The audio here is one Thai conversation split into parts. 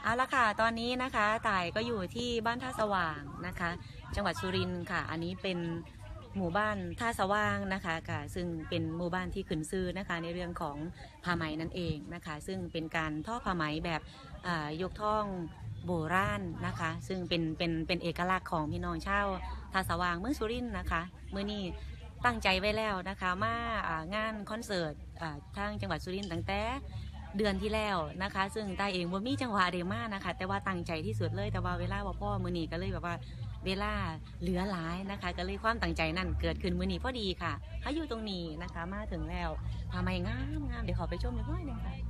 เอาละค่ะตอนนี้นะคะต่ายก็อยู่ที่บ้านท่าสว่างนะคะจังหวัดสุรินทร์ค่ะอันนี้เป็นหมู่บ้านท่าสว่างนะคะค่ะซึ่งเป็นหมู่บ้านที่ขึ้นชื่อนะคะในเรื่องของผ้าไหมนั่นเองนะคะซึ่งเป็นการทอผ้าไหมแบบยกท่องโบราณนะคะซึ่งเป็นเอกลักษณ์ของพี่น้องชาวท่าสว่างเมืองสุรินทร์นะคะเมื่อนี้ตั้งใจไว้แล้วนะคะมางานคอนเสิร์ตทางจังหวัดสุรินทร์ตั้งแต่เดือนที่แล้วนะคะซึ่งตาเองว่ามีจังหวะเดมานะคะแต่ว่าตั้งใจที่สุดเลยแต่ว่าเวลาว่าพ่อมือนีก็เลยแบบว่าเวลาเหลือหลายนะคะก็เลยความตั้งใจนั่นเกิดขึ้นมือนีพอดีค่ะเขาอยู่ตรงนี้นะคะมาถึงแล้วทำไมงามเดี๋ยวขอไปชมนิดหน่อยนึงค่ะ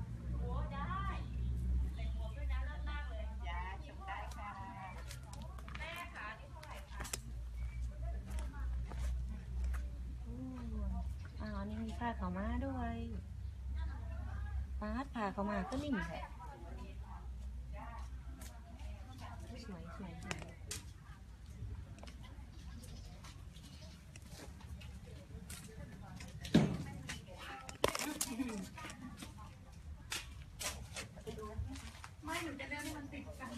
นี่มีผ้าขาวม้าด้วยผ้าขาวม้าก็นิ่มแหละสวยไม่หนูจะเลือกให้มันติดกัน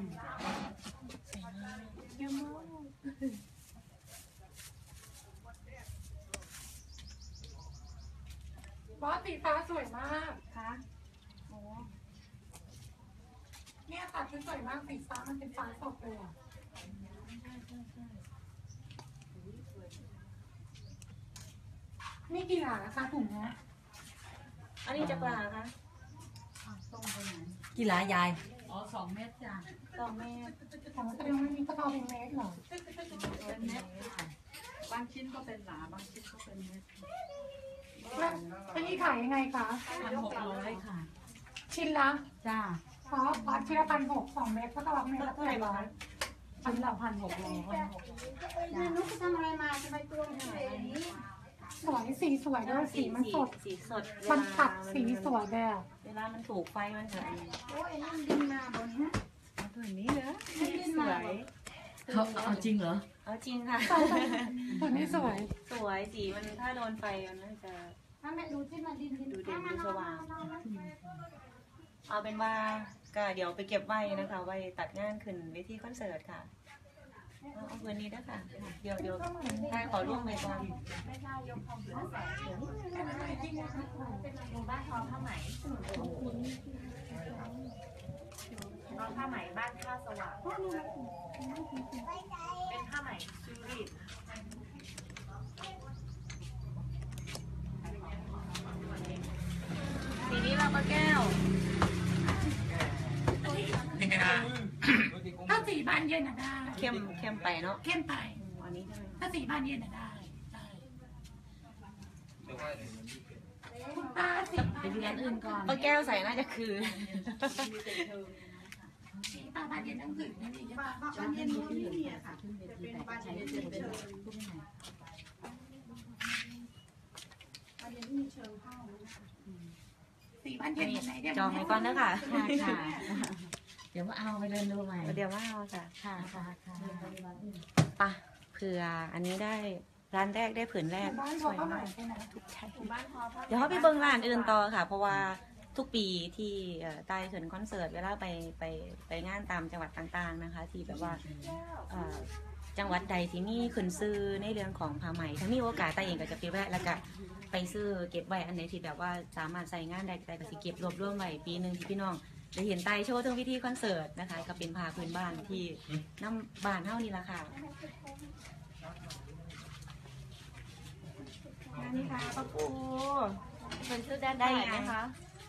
บอสสีฟ้าสวยมากค่ะโอ้เนี่ยตัดเป็นสวยมากสีฟ้ามันเป็นฟ้าสดเลยอ่ะนี่กี่หลาคะถุงเนี้ยอันนี้จะปลาคะตรงไปไหนกี่หลายายอ๋อ2 เม็ดจ้ะ 2 เม็ดของแสดงว่ามีกระเพราเป็นเม็ดเหรอเป็นเม็ดค่ะบางชิ้นก็เป็นหลาบางชิ้นก็เป็นเม็ดแล้วนี่ขายยังไงคะ 1,600ค่ะชิ้นละจ้าเพราะชิ้นละ1,600 2 เม็ดก็ตลับเม็ดละเท่าไหร่ร้อยชิ้นละ1,600 นุ๊กทำอะไรมาทำไมตัวมันสวยอย่างนี้สวยสีสวยด้วยสีมันสดมันขัดสีสวยเลยเวลามันถูกไฟมันจะโอ้ยนั่นดินมาบนฮะตัวนี้เหรอสวยเอาจริงเหรอเอาจริงค่ะตัวนี้สวยสีมันถ้าโดนไฟมันน่าจะถ้าไม่ดูที่มันดินดูเด่นดูสว่างเอาเป็นว่าก็เดี๋ยวไปเก็บไว้นะคะไว้ตัดงานขึ้นเวทีคอนเสิร์ตค่ะเอาเงินนี้นะคะเดี๋ยวได้ขอร่วมไปก่อนไม่ได้ยกของผ้าแสงเป็นหมู่บ้านทอผ้าไหมทอผ้าไหมบ้านท่าสว่างเป็นผ้าไหมซูริตทีนี้เราก็แก้วถ้าสีบานเย็นได้เข้มไปเนาะเข้มไปอันนี้ถ้าสีบานเย็นได้ตาสีไปดูร้านอื่นก่อนก็แก้วใส่น่าจะคือตาบานเย็นต้องถึงนี่ใช่ป่ะบานเย็นนี่เนี่ยค่ะเป็นบานเย็นเป็นผู้ไม่ไหนบานเย็นที่มีเชิงเข้าสีบานเย็นไหนเดี๋ยวจองไปก่อนนะค่ะเดี๋ยวมาเอาไปเดินดูใหม่เดี๋ยวมาเอาค่ะปะเผื่ออันนี้ได้ร้านแรกได้ผืนแรกสวยมากทุกชั้นเดี๋ยวเขาไปเบิ้งร้านอื่นต่อค่ะเพราะว่าทุกปีที่ใต้เขินคอนเสิร์ตเวลาไปงานตามจังหวัดต่างๆนะคะที่แบบว่าจังหวัดใดที่มีขึ้นซื้อในเรื่องของผ้าไหมถ้ามีโอกาสใต้เองก็จะไปแวะแล้วก็ไปซื้อเก็บไว้อันไหนที่แบบว่าสามารถใส่งานได้ก็จะเก็บรวบรวมไว้ปีนึงที่พี่น้องจะเห็นไต่โชว์ทั้งวิธีคอนเสิร์ตนะคะก็เป็นผ้าพื้นบ้านที่น้ำบ้านเท่านี้ละค่ะนี่ค่ะป้าปูเป็นชื่อด้านได้ไหมคะ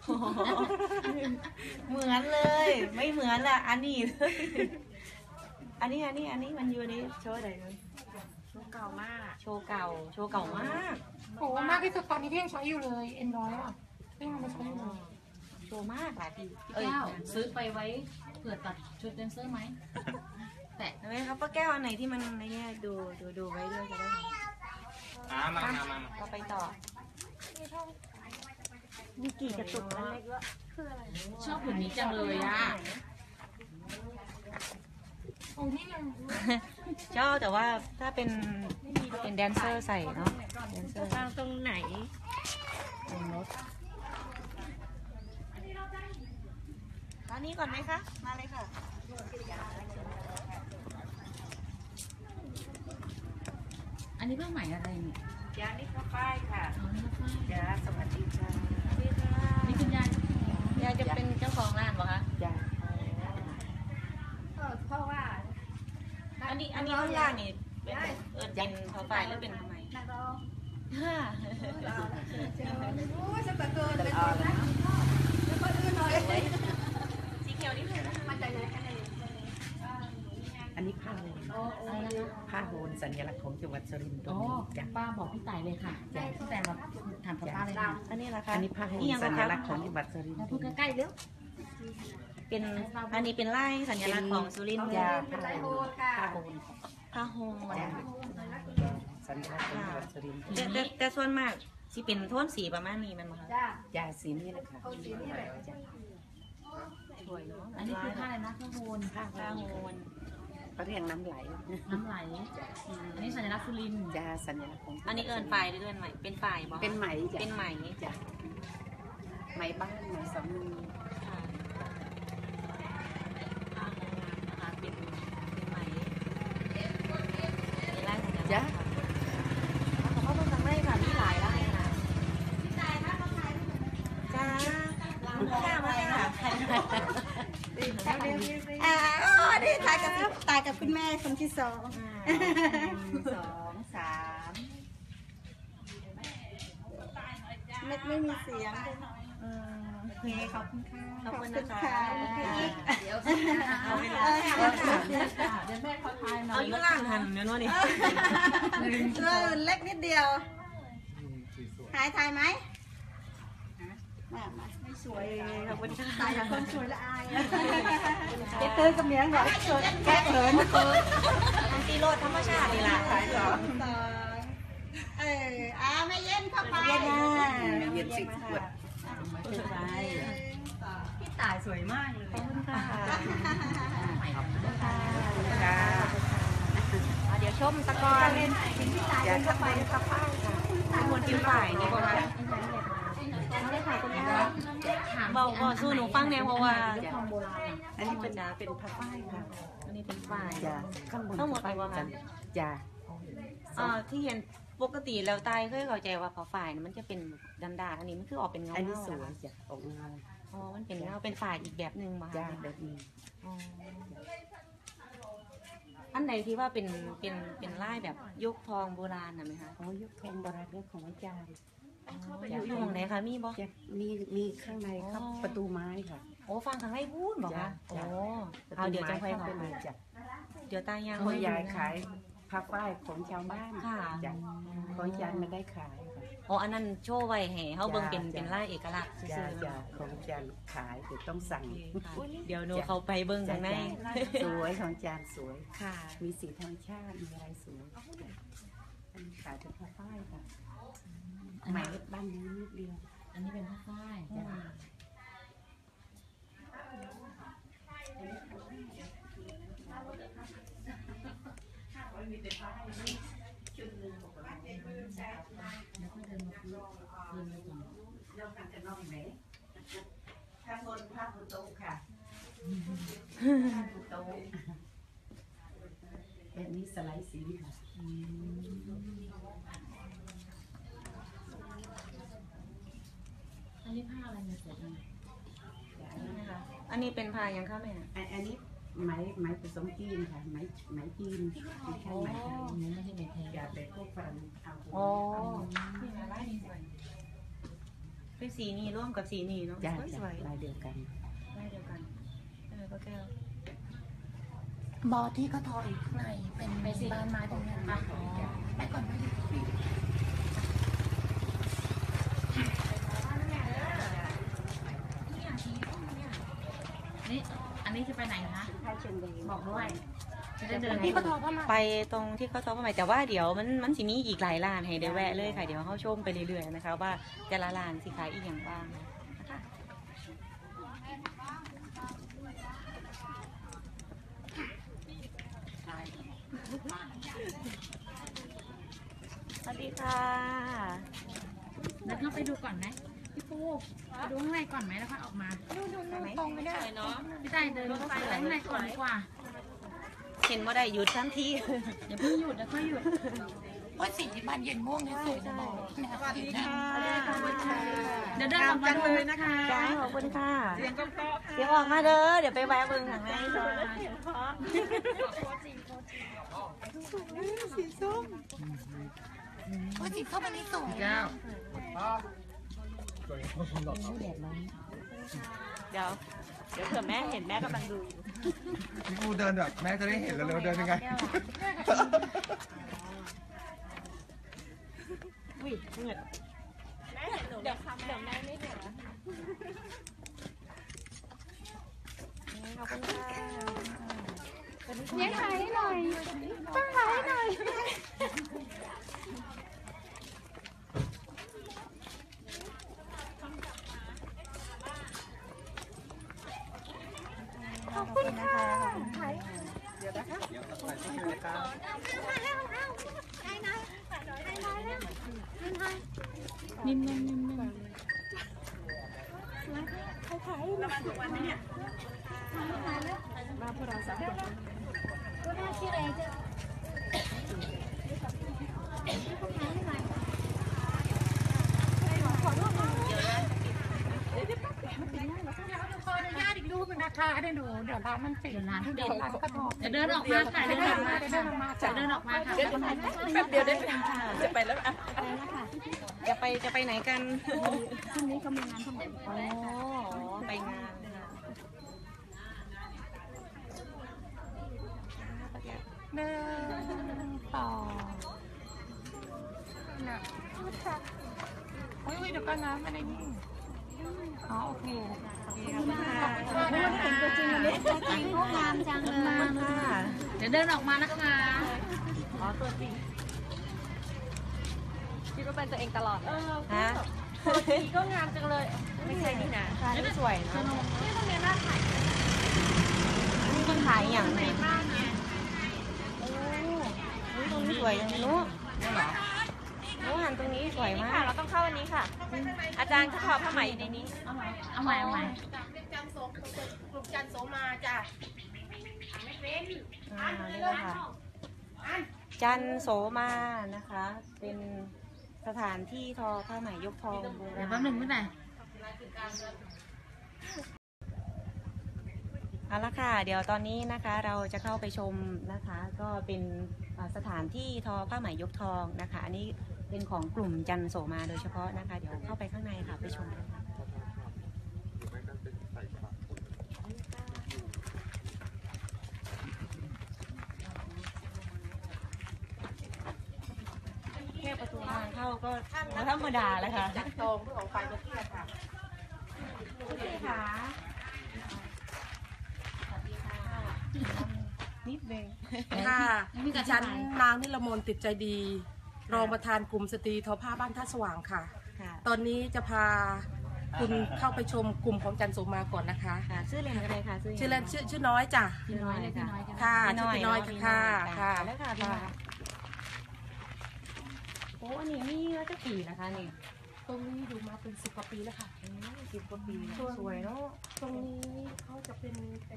เหมือนเลยไม่เหมือนละอันนี้อันนี้มันอยู่นี่โชว์อะไรเลยโชว์เก่ามากโชว์เก่ามากโอ้มากที่สุดตอนนี้ที่ยังใช้อยู่เลยN100อ่ะที่ยังไม่ใช้อยู่โชว์มากหลายปีแก้วซื้อไปไว้เผื่อตัดชุดแดนเซอร์ไหมแต่ไหมครับป้าแก้วอันไหนที่มันในนี้ดูไว้ด้วยจะได้มาก็ไปต่อมีกี่กระตุกอะไรก็คืออะไรชอบผืนนี้จังเลยอ่ะโอ้นี่ยังชอบแต่ว่าถ้าเป็นแดนเซอร์ใส่เนาะแดนเซอร์ตรงไหนตรงรถร้านนี้ก่อนไหมคะ มาเลยค่ะอันนี้ผ้าไหมอะไรเนี่ยยานี่ผ้าฝ้ายค่ะอ๋อนี่ผ้าไหมยาสวัสดีค่ะนี่คุณยายยายจะเป็นเจ้าของร้านเหรอคะยาเพราะว่าอันนี้ข้างล่างนี่เป็นเป็นพอไฟหรือเป็นทำไมนักร้องฮ่าโอ้ยจะเกินเป็นคนนะแล้วคนอื่นหน่อยสีเขียวนี่เลยนะคะมาจากไหนอะไรอันนี้ผ้าโฮนอะไรนะคะผ้าโฮนสัญลักษณ์ของจังหวัดสุรินทร์ตรอ๋งอนี้จ้ะป้าบอกพี่ต่ายเลยค่ะพี่ต่ายมาถามกับป้าเลยค่ะอันนี้ละคะอันนี้ผ้าโฮนยังสัคะญลักษณ์ของจังหวัดสุรินทมาร์พูดใกล้ๆเร็วเป็นอันนี้เป็นไล่สัญลักษณ์ของสุรินทร์ยาเป็นผ้าไรโฮโฮนนค่ะผ้าโฮนผ้าโฮมจ้ะสัญลักษณ์ของจังหวัดสุรินทร์แต่ส่วนมากที่เป็นโทนสีประมาณนี้มันมั้งคะจ้ายาสีนี้เลยค่ะโฮนสีนี่แหละจ้ะสวยเนาะอันนี้คือผ้าอะไรนะผ้าโฮนผ้าผ้าโฮมเขาเรียกน้ำไหลน้ำไหลอันนี้สัญลักษณ์สุรินทร์ยาสัญลักษณ์ของอันนี้เอิญฝ่ายหรือเอิญใหม่เป็นฝ่ายบ่เป็นไหมจ้ะเป็นไหมจ้ะไหมบ้านไหมสำลีค่ะผ้าโฮมนะคะเป็นไหมมีไล่สัญลักษณ์จ้ะค่ะเขาเป็นครั้งแรกค่ะมีหลายไล่นะจ้าข้ามาค่ะได้ตายกับคุณแม่คนที่สองสองสามไม่มีเสียงโอเคขอบคุณค่ะขอบคุณนะคะเดี๋ยวเอาเวลาเดี๋ยวแม่เขาทายหน่เอาอยอยู่ล่างหันเดี๋ยวนู้นนี่เล็กนิดเดียวถ่ายไหมไม่สวยขอบคุณค่ะตายกับคนสวยละอายแกเตือนกับเมียงเหรอแกเขินอันตีโรดธรรมชาตินี่ล่ะสองไม่เย็นเข้าไปเย็นนะเย็นสิบขวดพี่ต่ายสวยมากเลยขอบคุณค่ะค่ะเดี๋ยวชมตะกอนเล่นยาเข้าไปเข้าป้ายค่ะคนกินฝ่ายนี่ประมาณเบาสู้หนูฟังแนวเพราะว่าอันนี้เป็นผ้าฝ้ายค่ะอันนี้เป็นฝ่ายจ้ะข้างบนทั้งหมดกี่วะคะจ้ะที่เห็นปกติแล้วตายเคยเข้าใจว่าผ้าฝ่ายมันจะเป็นดันดาอันนี้มันคือออกเป็นเงาอันนี้สวยจ้ะออกเงาอ๋อมันเป็นเงาเป็นฝ่ายอีกแบบหนึ่งมาจ้ะแบบนี้อันใดที่ว่าเป็นลายแบบยกทองโบราณน่ะไหมคะอ๋อยุคทองโบราณเรื่องของอาจารย์อยู่ตรงไหนคะมีบ่จ้ะมีข้างในครับประตูไม้ค่ะโอ้ฟังทางไอ้พูดบอกคะโอ้ประเอาตูเดี๋ยวจะไม้ไปเข้าขอไปเลยจ้ะเดี๋ยวตายยังเขายายขายผ้าฝ้ายของชาวบ้านค่ะจ้ะของอาจารย์ไม่ได้ขายค่ะอ๋ออันนั้นโชว์ไว้ให้เฮาเบิ่งเป็นลายเอกลักษณ์ซื่จ้ะอๆจ้ะของอาจารย์ขายเดี๋ยวต้องสั่งเดี๋ยวหนูเขาไปเบิ่งข้างในสวยของอาจารย์สวยค่ะมีสีธรรมชาติมีอะไรสวยอันนี้ขายเป็นผ้าฝ้ายค่ะไหมบ้านนี้นิดเดียวอันนี้เป็นผ้าฝ้ายจ้ะแล้วก็เดินมาเดินมาก่อนเราทำจะนอกไหมข้างบนผ้าปูโต๊ะค่ะผ้าปูโต๊ะแบบนี้สไลด์สีค่ะอันนี้ผ้าอะไรเนี่ยสวยจังอันนี้เป็นพายังคะแม่อันนี้ไหมผสมจีนค่ะไหมจีนไม่ใช่ไหมไทยอันนี้ไม่ใช่เม็ดแทนอย่าไปพวกฝรั่งเอาอ๋อเป็นสีนี้ร่วมกับสีนี้เนาะจ้าสวยลายเดียวกันๆลายเดียวกันก็แก้วบอที่เขาทออยู่ข้างในเป็นบ้านไม้ตรงนี้ค่ะไปก่อนไม่ได้นี่อันนี้จะไปไหนคะไทยเชิงแดงบอกด้วยจะได้เดินที่เขาทอผ้าไหมไปตรงที่เขาซ้อมใหม่แต่ว่าเดี๋ยวมันสิมีอีกหลายร้านให้ได้แวะเลยค่ะเดี๋ยวเขาชมไปเรื่อยๆนะคะว่าแต่ละร้านสิขายอีกอย่างบ้างนะคะสวัสดีค่ะแล้วเข้าไปดูก่อนไหมพี่ดูข้างในก่อนไหมแล้วค่อยออกมาดูตรงไม่ได้เนาะพี่ใจเดินเข้าไปข้างในก่อนดีกว่าเห็นว่าได้หยุดทันทีอย่าเพิ่งหยุดนะค่อยหยุดว่าสีที่บ้านเย็นม่วงที่สุดจะบอกสวัสดีค่ะเดี๋ยวเดินออกมาเลยนะคะจ้าขอบคุณค่ะเสียงก็เพราะเดี๋ยวออกมาเด้อเดี๋ยวไปแวะเบิ่งข้างในก่อนสีส้มอันนี้สวยแก้วเดี๋ยวเผื่อแม่เห็นแม่กำลังดูอยู่พี่กูเดินแบบแม่จะได้เห็นแล้วเดินยังไงอุ้ยเหงื่อเดี๋ยวแม่ไม่เห็นขอบคุณค่ะเนี่ยถ่ายให้หน่อยต้องถ่ายให้หน่อยขอบคุณนะคะนิ่มขออนุญาตอีกรูปนึงนะคะเดี๋ยวร้านมันปิดร้านก็พอเดี๋ยวเดินออกมาค่ะเดินออกมาค่ะเดินออกมาค่ะแป๊บเดียวได้ไหมคะจะไปแล้วอ่ะจะไปไหนกันพรุ่งนี้เขามีงานทั้งหมดอ๋อไปงานค่ะหนึ่งสองน่ะโอ้ยเดี๋ยวก่อนนะไม่ได้ยินอ๋อโอเคขอบคุณค่ะตัวจริงเลยตัวจริงงามจังเลยค่ะเดี๋ยวเดินออกมานะคะอ๋อตัวจริงคิดว่าเป็นตัวเองตลอดฮะนี่ก็งามจังเลยไม่ใช่นี่นะร้านนี้สวยเนอะนี่ตรงนี้น่าถ่ายนี่คนขายอย่างไรมากไงโอ้ยตรงนี้สวยจังนู้นนี่เหรอโอ้หันตรงนี้สวยมาค่ะกเราต้องเข้าอันนี้ค่ะ อาจารย์เขาทอผ้าไหมอยู่ในนี้เอาใหม่กลุ่มจันโสมาจ้ะไม่เป็นนี่เลยค่ะ จันโสมานะคะ เป็นสถานที่ทอผ้าไหมยกทองโบเดี๋ยวราแป๊บณหนึ่งไม่ไหนเอาละค่ะ เดี๋ยวตอนนี้นะคะเราจะเข้าไปชมนะคะ ก็เป็นสถานที่ทอผ้าไหมยกทองนะคะ อันนี้เป็นของกลุ่มจันโสมาโดยเฉพาะนะคะ เดี๋ยวเข้าไปข้างในค่ะไปชมกันค่ะแค่ประตูทางเข้าก็ธรรมดาแล้วค่ะจัดตรงเพื่อของไฟมาเทียบค่ะค่ะนิดนึงค่ะดิฉันนางนิรมนติดใจดี รองประธานกลุ่มสตรีทอผ้าบ้านท่าสว่างค่ะค่ะตอนนี้จะพาคุณเข้าไปชมกลุ่มของจันโสมาก่อนนะคะค่ะชื่อเล่นอะไรคะชื่อเล่นชื่อน้อยจ้ะพี่น้อยเลยค่ะค่ะชื่อพี่น้อยค่ะค่ะแล้วค่ะพี่น้อยโอ้อันนี้มีแล้วจะกี่นะคะนี่ตรงนี้อยู่มาเป็น10 กว่าปีแล้วค่ะ 10 กว่าปีสวยเนาะตรงนี้เขาจะเป็น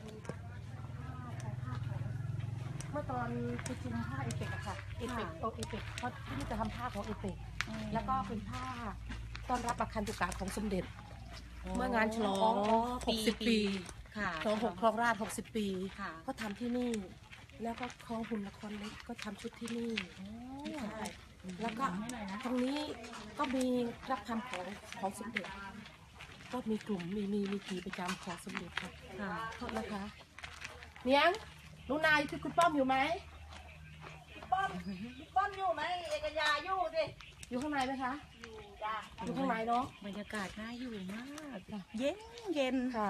ผ้าของเมื่อตอนประชุมผ้าเอเปกอะค่ะเอเปกเอเปกเขาที่นี่จะทำผ้าของเอเปกแล้วก็เป็นผ้าต้อนรับอาคันตุกะของสมเด็จ เมื่องานฉลอง60 ปีค่ะฉลอง6ครองราช60 ปีค่ะก็ทำที่นี่ แล้วก็คลองหุ่นละครเล็กก็ทำชุดที่นี่ใช่แล้วก็ตรงนี้ก็มีรับทำของสมเด็จ ก็มีกลุ่มมีกี่ประจำของสมเด็จค่ะค่ะโทษนะคะเนียงลุงนายคือคุณป้อมอยู่ไหมป้อมอยู่ไหมเอกยาอยู่สิอยู่ข้างในไหมคะอยู่ข้างในเนาะบรรยากาศน่าอยู่มากเย็นเย็นค่ะ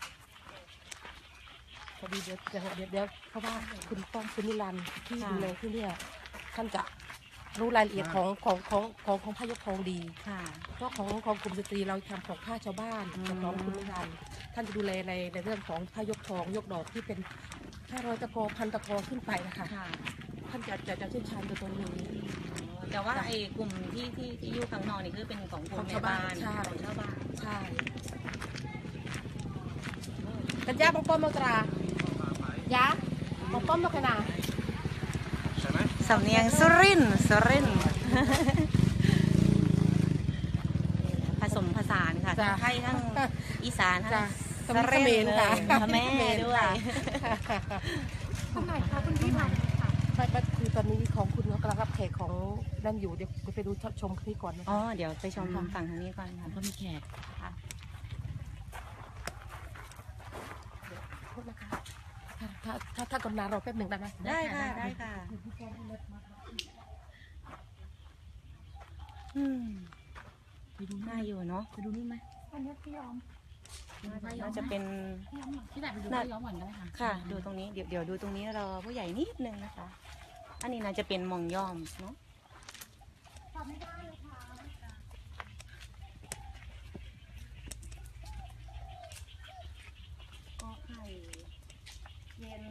พอดีเดี๋ยวเพราะว่าคุณป้อมคุณนิรันดร์ที่ดูแลที่เนี่ยท่านจะรู้รายละเอียดของผ้ายกทองดีค่ะเพราะของกลุ่มสตรีเราทำของผ้าชาวบ้านกับน้องคุณนิรันดร์ท่านจะดูแลในเรื่องของผ้ายกทองยกดอกที่เป็น500 ตะกอพันตะกอขึ้นไปนะคะค่ะท่านจะเชี่ยวชาญในตรงนี้แต่ว่าไอ้กลุ่มที่อยู่ข้างนอกนี่คือเป็นของกลุ่มของแม่ชาวบ้าบ้าน นใช่ของชาวบ้านใช่กันย่าป้อมมากรายะป้อมมากระนาสำเนียงสุรินทร์ผสมผสานค่ะทั้งไทยทั้งอีสานทั้งจ้ะสะเรนเขมรค่ะพม่าด้วยข้างในค่ะคุณพี่ค่ะไม่คือตอนนี้ของคุณเขากำลังรับแขกของนั่นอยู่เดี๋ยวไปดูชมคลิปก่อนนะอ๋อคะเดี๋ยวไปชมฝั่งทางนี้ก่อนค่ะก็มีแขกโทษนะคะถ้ากำนันรอแป๊บหนึ่งได้ไหมได้ค่ะได้ค่ะน่าอยู่เนาะไปดูนี่ไหมน่าจะเป็นที่ไหนไปดูน่าย้อมก่อนก็ได้ค่ะค่ะ ดูตรงนี้เดี๋ยวดูตรงนี้รอผู้ใหญ่นิดนึงนะคะ อันนี้น่าจะเป็นมองย่อมเนาะก็ไข่เย็น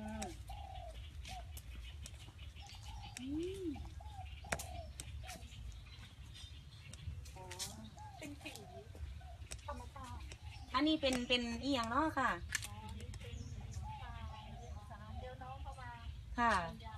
อันนี้เป็นอีหยังเนาะค่ะ ค่ะ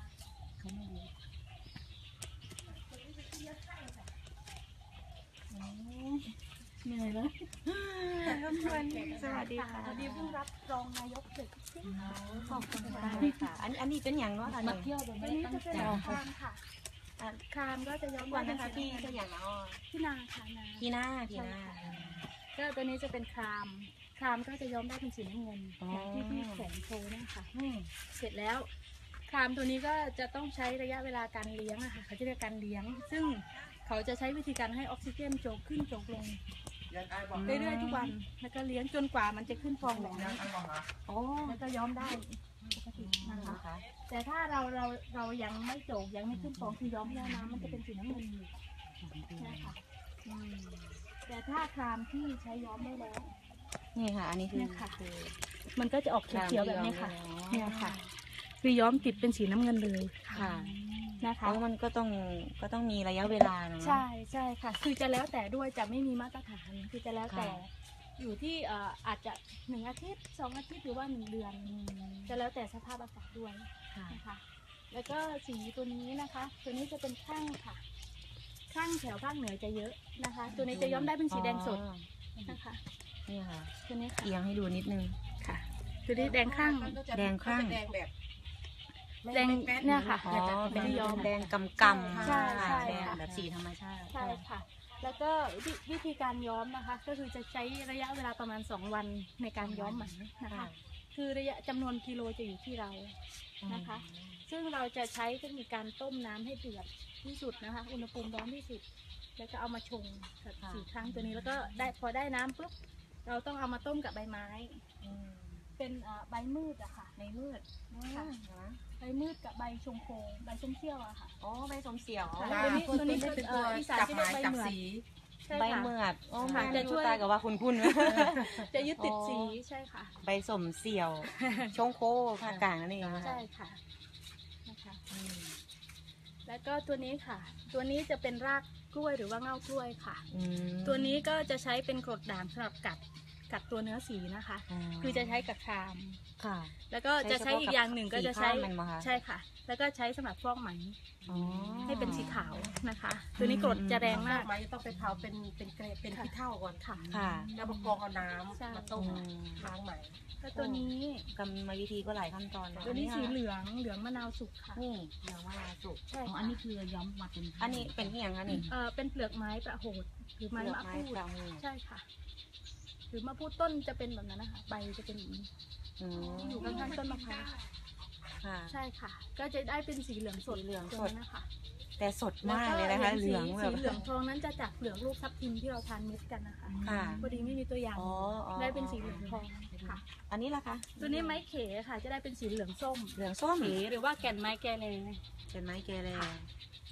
เหนื่อยแล้วสวัสดีค่ะพอดีเพิ่งรับรองนายกเสร็จขอบคุณค่ะอันนี้เป็นอย่างเนาะค่ะมาเนี่ยเที่ยวโดยไม่ได้ตั้งใจครามค่ะครามก็จะย้อมก่อนได้นะคะเป็นพี่เป็นอย่างเนาะพี่นาค่ะนาพี่หน้าก็ตัวนี้จะเป็นครามก็จะย้อมได้เป็นสีน้ำเงินอย่างที่พี่แขวนโชว์เนะคะเสร็จแล้วครามตัวนี้ก็จะต้องใช้ระยะเวลาการเลี้ยงอะค่ะเขาจะเรียกการเลี้ยง ซึ่งเขาจะใช้วิธีการให้ออกซิเจนโจกขึ้นโจกลงเรื่อยๆทุกวันแล้วก็เลี้ยงจนกว่ามันจะขึ้นฟองแบบนี้แล้วก็ย้อมได้ปกตินะคะ แต่ถ้าเรายังไม่โจกยังไม่ขึ้นฟองคือย้อมแล้วน้ำมันจะเป็นสีน้ำเงินอยู่นะคะแต่ถ้าครามที่ใช้ย้อมได้แล้วนี่ค่ะ อันนี้คือเนี่ยค่ะ มันก็จะออกเขียวๆแบบนี้ค่ะ เนี่ยค่ะคือย้อมติดเป็นสีน้ำเงินเลยค่ะนะคะแล้วมันก็ต้องมีระยะเวลาเนาะใช่ค่ะ คือจะแล้วแต่ด้วยจะไม่มีมาตรฐาน คือจะแล้วแต่ค่ะอยู่ที่อาจจะ1 อาทิตย์ 2 อาทิตย์หรือว่า1 เดือน จะแล้วแต่สภาพอากาศด้วยค่ะนะคะ แล้วก็สีตัวนี้นะคะ ตัวนี้จะเป็นข้างค่ะ ข้างแถวภาคเหนือจะเยอะนะคะ ตัวนี้จะย้อมได้เป็นสีแดงสดนะคะนี่ค่ะตัวนี้ค่ะเอียงให้ดูนิดนึงค่ะ ตัวนี้แดงข้างแดงข้างแดงแบบแดงเนี่ยค่ะอ๋อเป็นที่ย้อมแดงกำกำใช่ใช่แดงค่ะแบบสีธรรมชาติใช่ค่ะ แล้วก็วิธีการย้อมนะคะ ก็คือจะใช้ระยะเวลาประมาณ2 วันในการย้อมไหมนะคะ คือระยะจำนวนกิโลจะอยู่ที่เรานะคะ ซึ่งเราจะใช้เทคนิคการต้มน้ำให้เดือดที่สุดนะคะ อุณหภูมิร้อนที่สุด แล้วก็เอามาชงกับ4 ครั้งตัวนี้แล้วก็ได้พอได้น้ำปุ๊บเราต้องเอามาต้มกับใบไม้ เป็นใบมืดอะค่ะในมืดค่ะใบมืดกับใบชงโคใบส้มเซี่ยวอะค่ะอ๋อใบสมเสียวตัวนี้เป็นตัวอีสานจับจะหเรียมาก ยใบจับเหมือดสีใช่ใบค่ะเมือดโอ้ค่ะมันจะจะช่ช่ววย ยตายกับว่าคุณจะยึดติดสีใช่ค่ะใบสมเสี่ยว ชงโคภาคกลางนั่นเองนะคะใช่ค่ะนะคะแล้วก็ตัวนี้ค่ะ ตัวนี้จะเป็นรากกล้วยหรือว่าเง่ากล้วยค่ะอืมตัวนี้ก็จะใช้เป็นกรดด่างสำหรับกัดตัวเนื้อสีนะคะ คือจะใช้กับครามค่ะแล้วก็จะใช้อีกอย่างหนึ่งก็จะใช้สีข้ามมันเหรอคะใช่ค่ะ แล้วก็ใช้สำหรับฟอกไหมอ๋อให้เป็นสีขาวนะคะ ตัวนี้กรดจะแรงมากไม้ต้องไปเผาเป็นเกรดเป็นขี้เถ้าก่อนค่ะค่ะแล้วมากรองเอาน้ใช่ำมาต้มล้างใหม่แล้วตัวนี้กรรมวิธีก็หลายขั้นตอนนะตัวนี้สีเหลืองมะนาวสุกค่ะนี่เหลืองมะนาวสุกใช่อ๋อค่ะอันนี้คือย้อมมาเป็นอันนี้เป็นที่อย่างคะนี่เป็นเปลือกไม้ประโหดหรือไม้มะพูดเปลือกไม้ใช่ค่ะ หรือมะพูดต้นจะเป็นแบบนั้นนะคะใบจะเป็นอย่างนี้อืมที่อยู่ข้างๆต้นมะพร้าวค่ะใช่ค่ะ ก็จะได้เป็นสีเหลืองสดสีเหลืองสดตัวนั้นนะคะแต่สดมากเลยนะคะ เหลืองแบสีบเหลืองทองนั้นจะจากเปลือกลูกทับทิมที่เราทานเม็ดกันนะคะค่ะพอดีไม่มีตัวอย่างอ๋ออ๋อได้เป็นสีเหลืองทองค่ะอันนี้ล่ะคะตัวนี้ไม้เขค่ะ จะได้เป็นสีเหลืองส้มเหลืองส้มเขหรือว่าแก่นไม้แกเลเป็นไม้แกเลย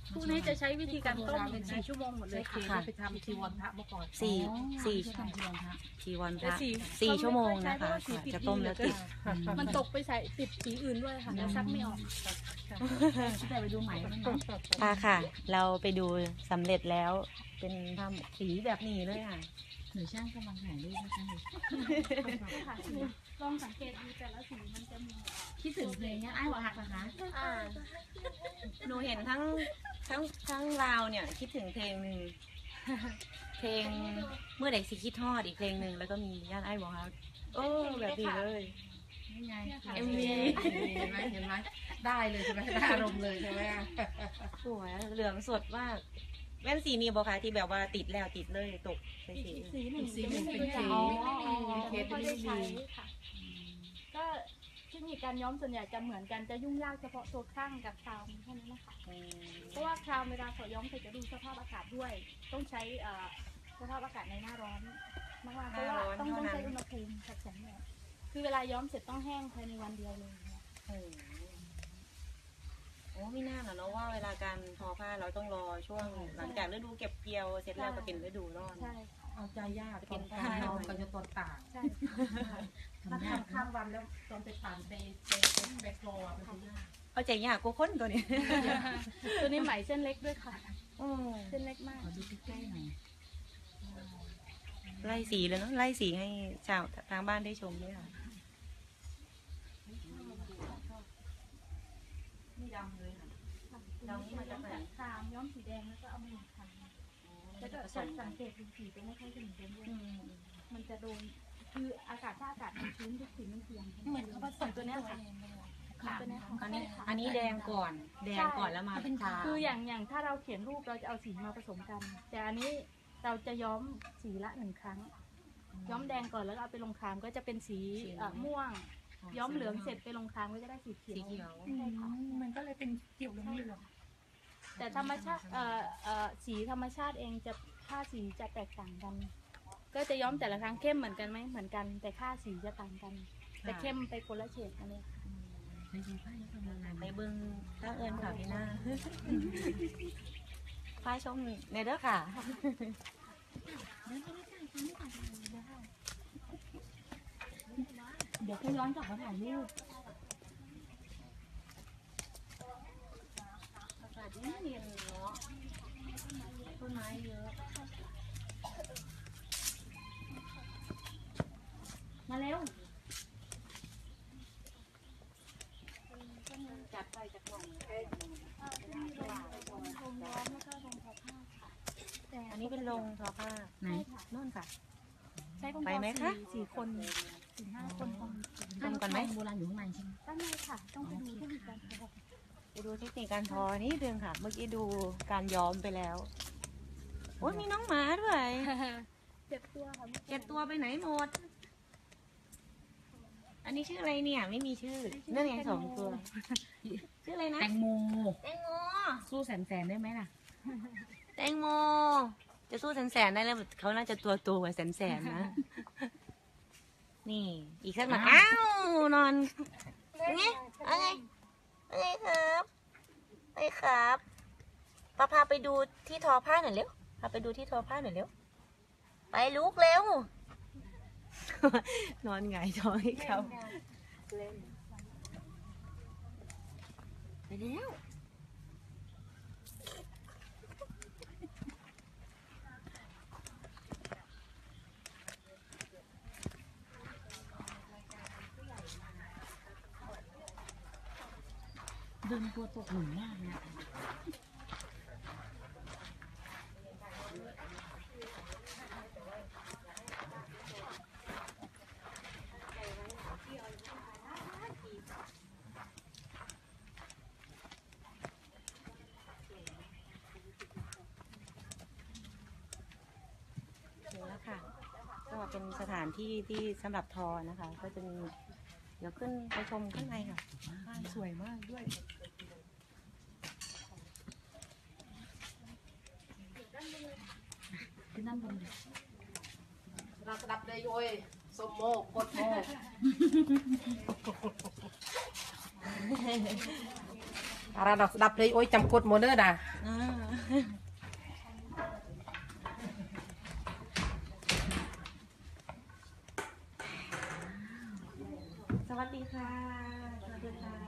พวกนี้จะใช้วิธีการต้มอีก4 ชั่วโมงหมดเลยเคค่ะไปทำทีวอนพระเมื่อก่อน 4 ทีวันพแต่ระสี 4 ชั่วโมงนะคะสีผิดจะต้มแล้วติดมันตกไปใส่ติดสีอื่นด้วยค่ะแล้วซักไม่ออกแต่ไปดูใหม่ไหมนะค่ะ เราไปดูสำเร็จแล้วเป็นทำสีแบบนี้เลยค่ะหนูช่างกำลังถ่ายรูปนะคะหนูค่ะลองสังเกตดูแต่ละสีมันจะมีคิดถึงเพลงเนี้ยไอ้ายหัวหักเหรอคะหนูเห็นทั้งลาวเนี่ยคิดถึงเพลงหนึ่งเพลงเมื่อเด็กสิคิดทอดอีกเพลงหนึ่งแล้วก็มีย่านไอ้บอกครับแบบนี้เลยนี่ไง MV เห็นไหมได้เลยใช่ไหมได้อารมณ์เลยใช่ไหมสวยเหลืองสดมากแว่นสีนี้บอกค่ะที่แบบว่าติดแล้วติดเลยตกใส่สีอีกสีหนึ่งสีหนึ่งเป็นจะสีไม่เคสค่อยไม่ได้ดีใช้ค่ะ ก็เทคนิคการย้อมส่วนใหญ่จะเหมือนกันจะยุ่งยากเฉพาะตัวข้างกับคราวแค่นั้นนะคะ เพราะว่าคราวเวลาเขาย้อมเสร็จจะดูสภาพอากาศด้วย ต้องใช้สภาพอากาศในหน้าร้อนมากๆเพราะว่าต้องใช้อุณหภูมิกับแสงแดดคือเวลาย้อมเสร็จต้องแห้งภายในวันเดียวเลยโอ้ไม่น่าเหรอเนาะว่าเวลาการทอผ้าเราต้องรอช่วงหลังจากฤดูเก็บเกี่ยวเสร็จแล้วก็เป็นฤดูร้อนใช่ค่ะเอาใจยากตอนการนอนก็จะตอนตากใช่ถ้าทำข้ามวันแล้วตอนไปตากไปกรอมันจะยากเอาใจยากกว่าคนตัวนี้ตัวนี้ไหมเส้นเล็กด้วยค่ะอืมเส้นเล็กมากขอดูใกล้ๆหน่อยไล่สีเลยเนาะไล่สีให้ชาวทางบ้านได้ชมด้วยค่ะไม่ดำเลยค่ะเรานี่มาจากครามย้อมสีแดงแล้วก็เอามาทำแล้วก็สังเกตดูสีจะไม่ค่อยเหมือนกันด้วยมันจะโดนคืออากาศถ้าอากาศมันชื้นทุกสีมันเทียมเหมือนเขาผสมตัวเนี้ยค่ะตัวเนี้ยค่ะอันนี้แดงก่อนแดงก่อนแล้วมาเป็นขาวคืออย่างถ้าเราเขียนรูปเราจะเอาสีมาผสมกัน แต่อันนี้เราจะย้อมสีละ1 ครั้ง ย้อมแดงก่อนแล้วก็เอาไปลงครามก็จะเป็นสีม่วง ย้อมเหลืองเสร็จไปลงครามก็จะได้สีเขียวสีเขียวใช่ค่ะมันก็เลยเป็นเกี่ยวเหลืองแต่ธรรมชาติสีธรรมชาติเองจะค่าสีจะแตกต่างกัน ก็จะย้อมแต่ละครั้งเข้มเหมือนกันไหมเหมือนกัน แต่ค่าสีจะต่างกัน แต่เข้มไปคนละเฉดอันนี้ไปดูผ้ายักษ์ทำงานไปเบิ้งตั้งเอิญค่ะพี่หน้าฟ้าชมในเด้อค่ะเดี๋ยวเขาย้อนกลับมาถ่ายรูปอากาศเย็นเนาะต้นไม้เยอะมาเร็วจัดไปจากกล่อง อันนี้เป็นโรงทอผ้าไหนนู่นค่ะใช้คนไปไหมคะ 4 คนถึง 5 คนทำกันไหมโบราณอยู่ข้างในใช่ไหมตั้งเลยค่ะ ต้องไปดูเทคนิคการทอไปดูเทคนิคการทอนิดนึงค่ะ เมื่อกี้ดูการย้อมไปแล้ว โอ้ยมีน้องหมาด้วย 7 ตัวค่ะ 7 ตัวไปไหนหมด อันนี้ชื่ออะไรเนี่ย ไม่มีชื่อเรื่องยัง2 ตัว ชื่ออะไรนะแตงโมแตงโมสู้แสนได้ไหมล่ะแตงโม จะสู้แสนได้แล้วเขาน่าจะตัวโตกว่าแสนนะ นี่ อีกสักหน่อยอ้าวนอนไงอะไรอะไรครับอะไรครับพาไปดูที่ทอผ้าหน่อยเร็วพาไปดูที่ทอผ้าหน่อยเร็ว ไปลุกเร็ว นอนหงายท้องให้เขาไปแล้วเดินตัวตกหลุมมากเลยอะถึงแล้วค่ะ ก็เป็นสถานที่ที่สำหรับทอนะคะ ก็จะมีเดี๋ยวขึ้นไปชมข้างในค่ะบ้านสวยมากด้วยที่นั่นบนเรากระดับเลยโอ้ยสมโมกดโมกอะไรดอกดับเลยโอ้ยจำกดหมดเลยนะอ่าสวัสดีค่ะ สวัสดีค่ะ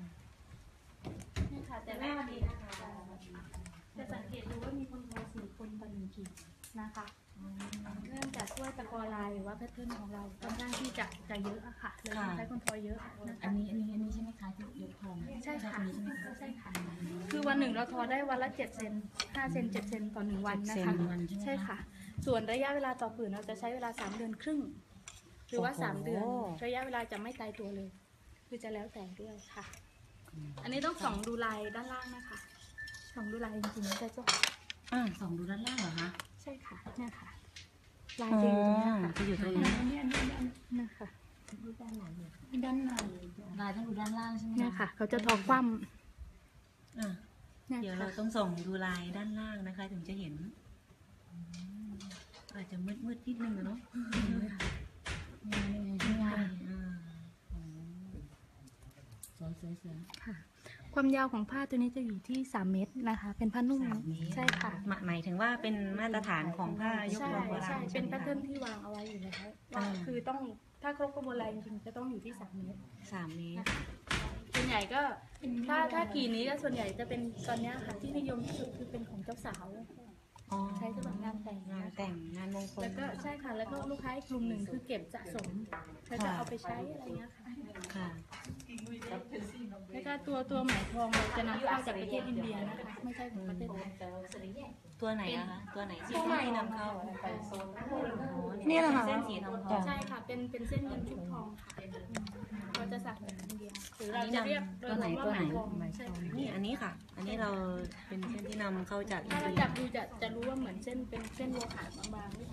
นี่ค่ะแต่แม่ดีนะคะจะสังเกตดูว่ามีคนโทร4 คนต่อ1ขีดนะคะเนื่องจากช่วยตะกอลายหรือว่าแพทเทิร์นของเราค่อนข้างที่จะเยอะอะค่ะเลยใช้คนโทรเยอะนะคะอันนี้ใช่ไหมคะที่ยกทองใช่ค่ะใช่ค่ะ คือวันหนึ่งเราทอได้วันละ7 เซน5 เซน7 เซนต่อ1วันนะคะใช่ค่ะ ส่วนระยะเวลาต่อผืนเราจะใช้เวลา3 เดือนครึ่งหรือว่า3 เดือนระยะเวลาจะไม่ตายตัวเลย คือจะแล้วแต่ด้วยค่ะ อันนี้ต้องส่องดูลายด้านล่างนะคะส่องดูลายจริงๆจะจบส่องดูด้านล่างเหรอคะใช่ค่ะเนี่ยค่ะลายจะอยู่ตรงนี้ค่ะจะอยู่ตรงนี้เนี่ยนะคะด้านในลายต้องดูด้านล่างใช่ไหมเนี่ยค่ะ เขาจะทอคว่อ่ะำเนี่ยเดี๋ยวเราค่ะต้องส่องดูลายด้านล่างนะคะ ถึงจะเห็นอาจจะมืดนิดนึงอะเนาะอ่าสวยค่ะ ความยาวของผ้าตัวนี้จะอยู่ที่3 เมตรนะคะ เป็นผ้านุ่มใช่ค่ะหมายถึงว่าเป็นมาตรฐานของผ้ายกใช่ทองโบราใช่ณเป็นใช่แพทไหมเทิร์นคะที่วางเอาไว้อยู่แล้วว่าคือต้องถ้าครบกระบวนการจริงๆจะต้องอยู่ที่3 เมตร 3 เมตรส่วนใหญ่ก็ถ้ากี่นี้ก็ส่วนใหญ่จะเป็นตอนเนี้ยค่ะที่นิยมที่สุดคือเป็นของเจ้าสาวอ๋อใช้สำหรับงานแต่งงานแต่งงานมงคลแล้วก็ใช่ค่ะแล้วก็ลูกค้าอีกกลุ่มหนึ่งคือเก็บสะสมแล้วจะเอาไปใช้อะไรเงี้ยค่ะค่ะแล้วก็ตัวไหมทองเราจะนำเข้าจากประเทศอินเดียนะคะไม่ใช่ของประเทศไทยตัวไหนอะคะ ตัวไหนที่นำเข้านี่แหละค่ะเส้นสีทองทองใช่ค่ะเป็นเส้นเงินชุบทองค่ะเราจะสั่งจากอินเดียหรือเราจะเรียกโดยรวมว่าไหมทองใช่ค่ะนี่อันนี้ค่ะ อันนี้เราเป็นเส้นที่นำเข้าจากอินถ้าเราเดียจับดูจะรู้ว่าเหมือนเส้นเป็นเส้นโลหะบางๆไม่ใช่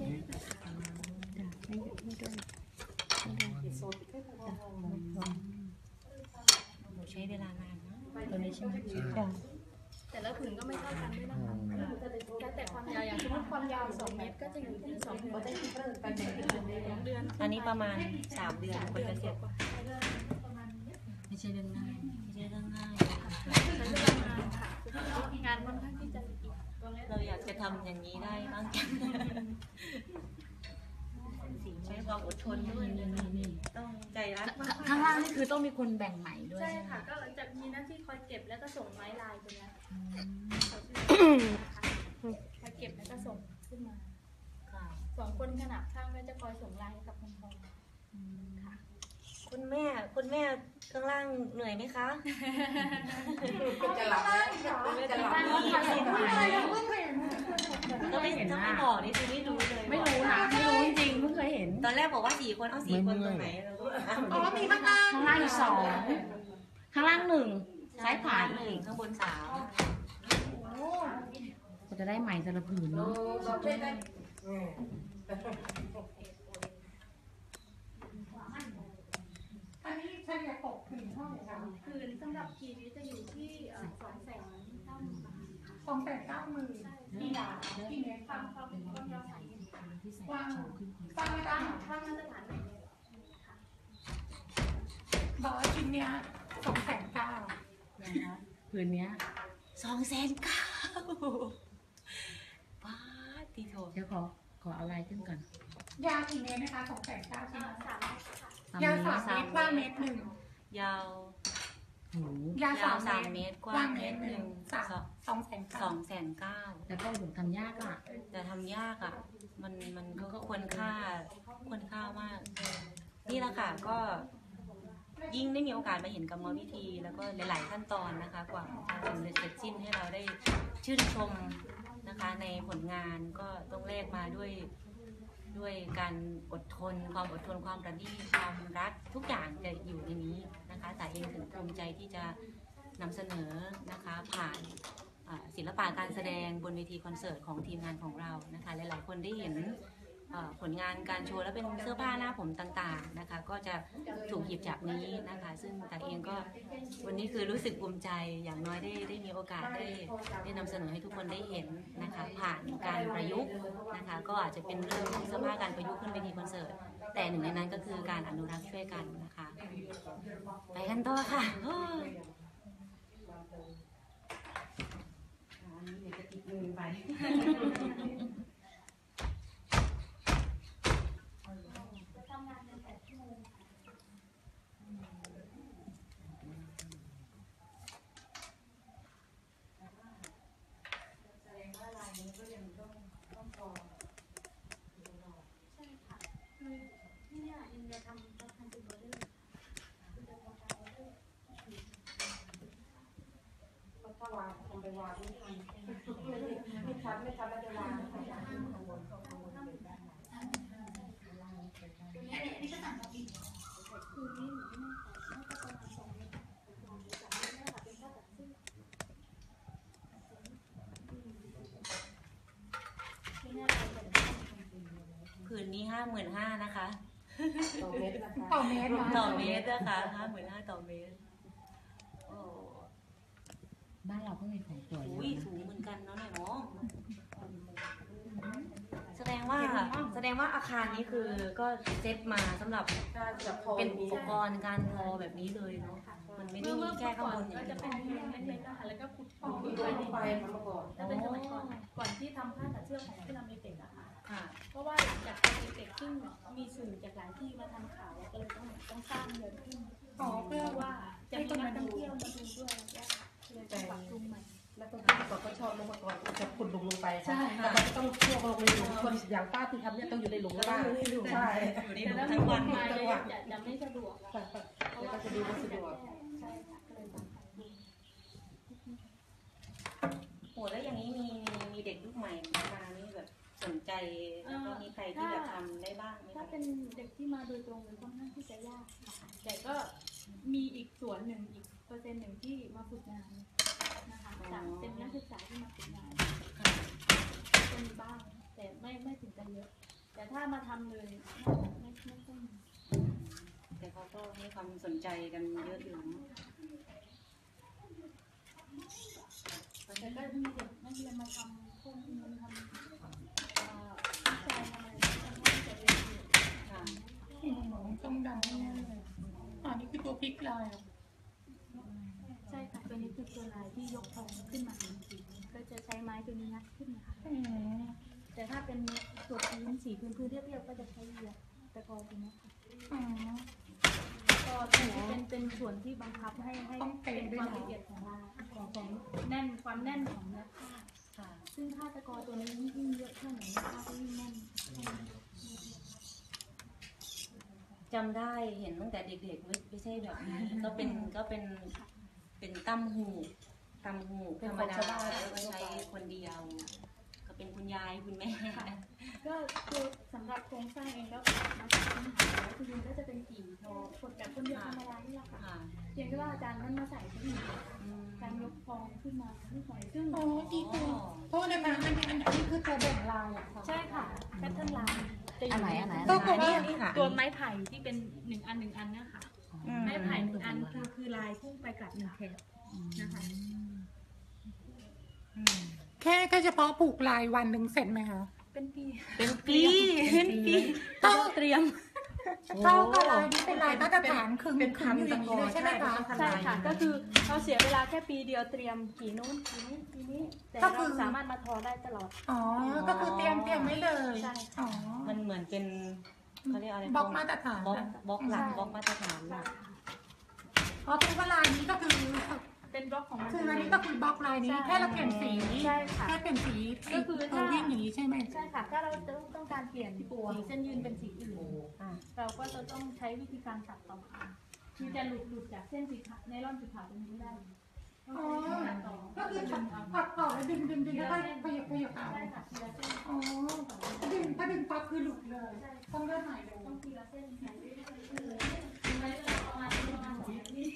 ใช้เวลานานนะตัวนี้ใช่ไหมแต่ละผืนก็ไม่เท่ากันด้วยนะคะแล้วแต่ความยาวอย่างสมมติความยาว2 เมตรก็จะอยู่ที่2 เดือนอันนี้ประมาณ3 เดือนกว่าจะเสร็จไม่ใช่เรื่องง่ายไม่ใช่เรื่องง่ายใช้เวลานานค่ะงานค่อนข้างที่จะละเอียดเราอยากจะทำอย่างนี้ได้บ้างจังใช้ความอดทนด้วยต้องใจรักมากข้างล่างนี่คือต้องมีคนแบ่งใหม่ด้วยใช่ใช่ไหมค่ะก็จะมีหน้าที่คอยเก็บแล้วก็ส่งไม้ลายตัวนี้คอยเก็บแล้วก็ส่งขึ้นมาค่ะ 2 คนขนาบข้างก็จะคอยส่งลายให้กับคนทองค่ะคุณแม่ข้างล่างเหนื่อยไหมคะจะหลับจะหลับก็ไม่ต้องไม่บอกนี่คือไม่รู้เลยไม่รู้นะไม่รู้จริงๆเพิ่งเคยเห็นตอนแรกบอกว่า4 คนเอา4 คนตรงไหนเราก็อ๋อมีข้างล่างอยู่2ข้างล่าง1ซ้ายขวาหนึ่งข้างบน3 ก็จะได้ใหม่แต่ละผืนเนาะคืนสำหรับขีดนี้จะอยู่ที่290,000 บาทค่ะ 290,000 ใช่กี่ดาวกี่เมตรความยาว3 เมตรที่ใส่กว้างโชว์ขึ้นกว้างไหมคะข้างมาตรฐาน1 เมตรค่ะบอกว่าชิ้นเนี้ย290,000 ผืนเนี้ย 2,900,000ป้าตีโถเดี๋ยวขอเอาลายขึ้นก่อนยาวกี่เมตรนะคะ290,000ใช่ไหม 3 เมตรค่ะยาว3 เมตรกว้างเมตรหนึ่งยาวหูยาว 3 เมตรกว้างเมตรหนึ่ง 290,000 แล้วก็หูทำยากอ่ะแต่ทำยากอ่ะ มันก็ควรค่ามาก นี่แหละค่ะก็ยิ่งได้มีโอกาสมาเห็นกรรมวิธี แล้วก็หลาย ๆ ขั้นตอนนะคะกว่าจะสำเร็จเสร็จสิ้นให้เราได้ชื่นชมนะคะในผลงานก็ต้องแลกมาด้วยการอดทน ความอดทนความประณีตความรักทุกอย่างจะอยู่ในนี้นะคะแต่เองถึงภูมิใจที่จะนำเสนอนะคะผ่านศิลปะการแสดงบนเวทีคอนเสิร์ตของทีมงานของเรานะคะหลายๆคนได้เห็นผลงานการโชว์และเป็นเสื้อผ้าหน้าผมต่างๆนะคะก็จะถูกหยิบจับนี้นะคะซึ่งแต่เองก็วันนี้คือรู้สึกภูมิใจอย่างน้อยได้มีโอกาสได้นำเสนอให้ทุกคนได้เห็นนะคะผ่านการประยุกต์นะคะก็อาจจะเป็นเรื่องของเสื้อผ้าการประยุกต์ขึ้นเวทีคอนเสิร์ตแต่หนึ่งในนั้นก็คือการอนุรักษ์ช่วยกันนะคะไปกันต่อค่ะผืนนี้55,000นะคะต่อเมตรนะคะต่อเมตรต่อเมตรนะคะ55,000ต่อเมตรโอ้บ้านเราก็มีของสวยอุ้ยสูงเหมือนกันเนาะเนี่ยเนาะแสดงว่าอาคารนี้คือก็เซ็ตมาสำหรับเป็นอุปกรณ์การทอแบบนี้เลยเนาะมันไม่ได้มีแค่ข้างบนอย่างก็เดีจะยวเป็นเพียงเล็กๆนะคะแล้วก็ขุดไปมาก่อนถ้าเป็นสมัยก่อนที่ทำผ้าตัดเชือกของที่เรามีเป็ดอะค่ะค่ะเพราะว่าจากเด็กๆซึ่งมีสื่อจากหลายที่มาทำข่าวก็เลยต้องสร้างเยอะขึ้นอ๋อเพื่อเพราะว่าจะมีนักท่องเที่ยวมาดูด้วยแล้วก็เลยต้องปรับปรุงใหม่แล้วก็ที่บอกก็ชอบลงมาก่อนจะขุดหลุมลงไปใช่แต่มันก็ต้องช่วงลงในหลุมคนอย่างป้าที่ทำเนี่ยต้องอยู่ในหลุมบ้างใช่อยู่ในแต่หลุถ้าม มีทั้งควันนมาจะไม่สะดวกแล้วก็จะดูไม่สะดวกใช่ค่ะก็เลยต้องโหแล้วอย่างนี้มีเด็กยุคใหม่มานี่แบบสนใจแล้วก็มีใครที่แบบทำได้บ้างไหมถ้าคะเป็นเด็กที่มาโดยตรงเลยค่อนข้างที่จะยากค่ะแต่ก็มีอีกส่วนหนึ่งอีกเปอร์เซ็นต์หนึ่งที่มาฝึกงานนะคะจากเป็นนักศึกษาที่มาฝึกงานจะมีบ้างแต่ไม่ถึงจะเยอะ แต่ถ้ามาทำเลยน่าจะไม่ต้องแต่เขาก็ให้ความสนใจกันเยอะอยู่เนอะแต่ก็มีเด็กนักเรียนมาทำพวกนี้ทำวิจัยอะไรค่อนข้างที่จะเยอะอยู่ค่ะต้องดำแน่เลยอันนี้คือตัวพริกลายใช่ค่ะตัวนี้คือตัวลายที่ยกทองขึ้นมาก็จะใช้ไม้ตัวนี้งัดขึ้นนะคะแต่ถ้าเป็นตัวพื้นสีพื้นเรียบๆก็จะใช้เหยียบตะกอตัวนี้ค่ะก็ถือเป็นส่วนที่บังคับให้เป็นความละเอียดของลายของแน่นความแน่นของเนื้อผ้าค่ะซึ่งผ้าตะกอตัวนี้ยิ่งเยอะแค่ไหนผ้าก็ยิ่งแน่นจำได้เห็นตั้งแต่เด็กๆไม่ใช่แบบนี้ก็เป็นตั้มหูธรรมดาแล้วก็ใช้คนเดียว ก็เป็นคุณยายคุณแม่ก็คือสำหรับโครงสร้างเองก็มาจากพื้นฐานแล้วคือก็จะเป็นกี่โทกดแบบคนเดียวธรรมดานี่แหละค่ะค่ะเพียงแค่ว่าอาจารย์ท่านมาใส่เทคนิคการยกฟองขึ้นมานิดหน่อยซึ่งอ๋อที่ตัวเพราะนะคะอันนี้คือตัวแบ่งลายอ่ะค่ะใช่ค่ะแพทเทิร์นลายจะอยู่อันไหนต้องบอกว่าตัวไม้ไผ่ที่เป็นหนึ่งอันเนี่ยค่ะไม้ไผ่หนึ่งอันคือลายพุ่งไปกับหนึ่งแถบนะคะแค่เฉพาะผูกลายวันหนึ่งเสร็จไหมคะเป็นปีต้องเตรียมต้องก็ลายนี้เป็นลายมาตรฐานคึงอยู่อย่างนี้เลยใช่ไหมคะใช่ค่ะก็คือเราเสียเวลาแค่ปีเดียวเตรียมกี่นู้นกี่นี้แต่เราสามารถมาทอได้ตลอดอ๋อก็คือเตรียมไว้เลยใช่อ๋อมันเหมือนเป็นเขาเรียกอะไรบล็อกมาตรฐานบล็อกหลักบล็อกมาตรฐานหลักอ๋อเป็นว่าลายนี้ก็คือเป็นบล็อกของมันคืออันนี้ก็คือบล็อกลายนี้แค่เราเปลี่ยนสีใช่ค่ะแค่เปลี่ยนสีก็คือถ้าวิ่งอย่างนี้ใช่ไหมใช่ค่ะถ้าเราต้องการเปลี่ยนสีเส้นยืนเป็นสีอื่นอ่ะเราก็จะต้องใช้วิธีการตัดต่อที่จะหลุดจากเส้นสีขาวไนล่อนสีขาวตรงนี้ไม่ได้อ๋อก็คือผัดต่อแล้วดึงแล้วก็ขยับเอาใช่ค่ะทีละเส้นอ๋อถ้าดึงปั๊บคือหลุดเลยต้องเริ่มใหม่เลยต้องทีละเส้นใช้เรื่อยๆใช้เวลาประมาณ2 นาที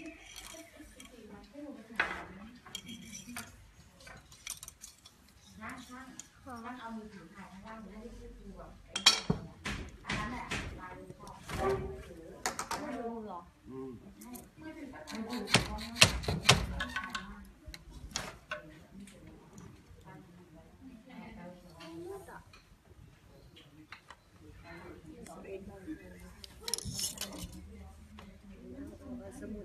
เ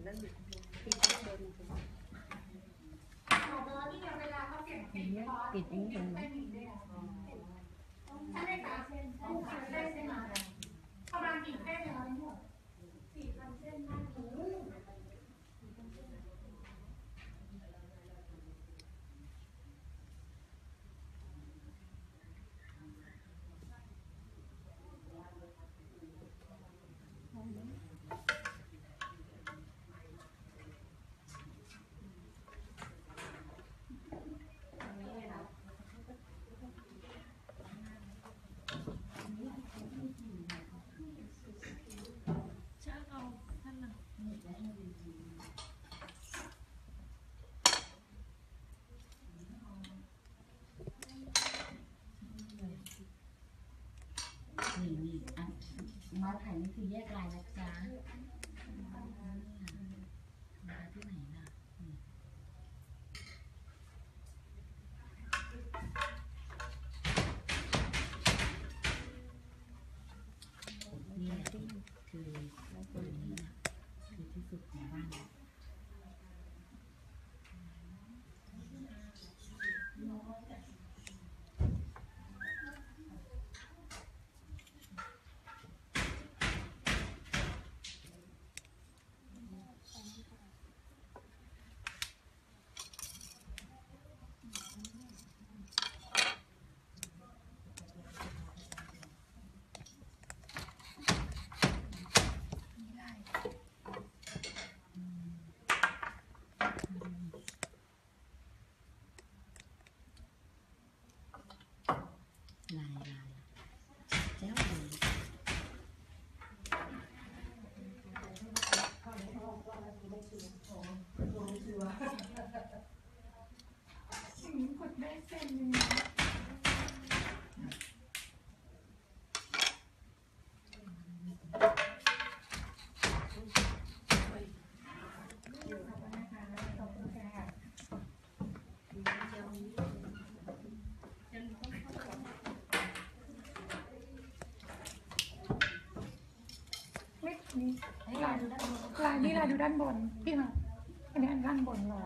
ปิดอันนี้เห็นไหมประมาณกี่เส้นเลยทั้งหมดนี่อันมาถ่ายนี่คือแยกลายนะจ๊ะมาที่ไหนล่ะนี่แหละคือตัวนี้นะคือที่สุดของบ้าน ลายเจ้าเลยลายนี่ลายดูด้านบนพี่ค่ะอันนี้ด้านบนลาย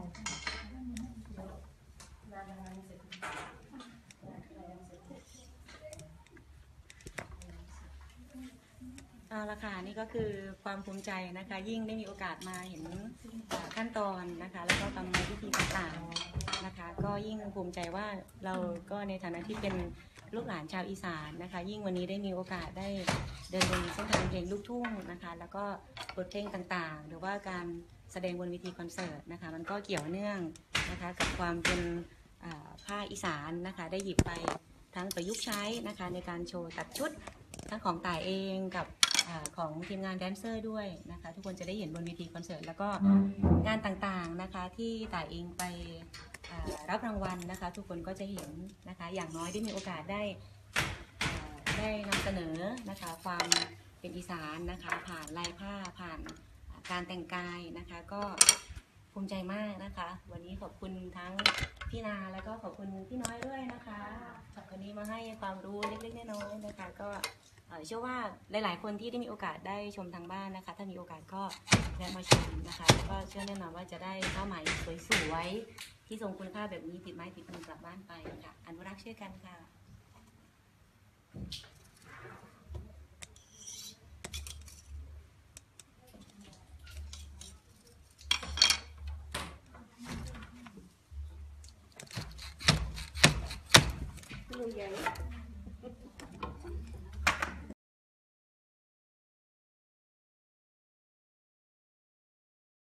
เอาละค่ะนี่ก็คือความภูมิใจนะคะยิ่งได้มีโอกาสมาเห็นขั้นตอนนะคะแล้วก็กรรมวิธีต่างๆนะคะก็ยิ่งภูมิใจว่าเราก็ในฐานะที่เป็นลูกหลานชาวอีสานนะคะยิ่งวันนี้ได้มีโอกาสได้เดินบนเส้นทางเพลงลูกทุ่งนะคะแล้วก็บทเพลงต่างๆหรือว่าการแสดงบนเวทีคอนเสิร์ตนะคะมันก็เกี่ยวเนื่องนะคะกับความเป็นภาคอีสานนะคะได้หยิบไปทั้งประยุกต์ใช้นะคะในการโชว์ตัดชุดทั้งของต่ายเองกับของทีมงานแดนเซอร์ด้วยนะคะทุกคนจะได้เห็นบนเวทีคอนเสิร์ตแล้วก็งานต่างๆนะคะที่ต่ายเองไปรับรางวัลนะคะทุกคนก็จะเห็นนะคะอย่างน้อยได้มีโอกาสได้นำเสนอนะคะความเป็นอีสานนะคะผ่านลายผ้าผ่านการแต่งกายนะคะก็ภูมิใจมากนะคะวันนี้ขอบคุณทั้งพี่นาแล้วก็ขอบคุณพี่น้อยด้วยนะคะวันนี้มาให้ความรู้เล็กๆน้อยๆนะคะก็เชื่อว่าหลายๆคนที่ได้มีโอกาสได้ชมทางบ้านนะคะถ้ามีโอกาสก็แวะมาชมนะคะแล้วก็เชื่อแน่นอนว่าจะได้ผ้าไหมสวยๆที่ทรงคุณค่าแบบนี้ติดไม้ติดมือกลับบ้านไปค่ะอนุรักษ์ช่วยกันค่ะลูกใหญ่